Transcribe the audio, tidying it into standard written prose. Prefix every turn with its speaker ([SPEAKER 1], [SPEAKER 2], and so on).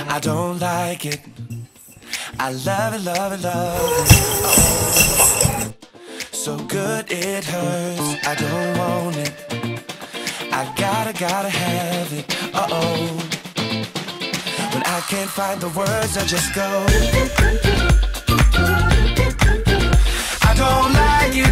[SPEAKER 1] I don't like it. I love it, love it, love it. Oh, so good it hurts. I don't want it. I gotta have it. Uh-oh. When I can't find the words, I just go. I don't like you.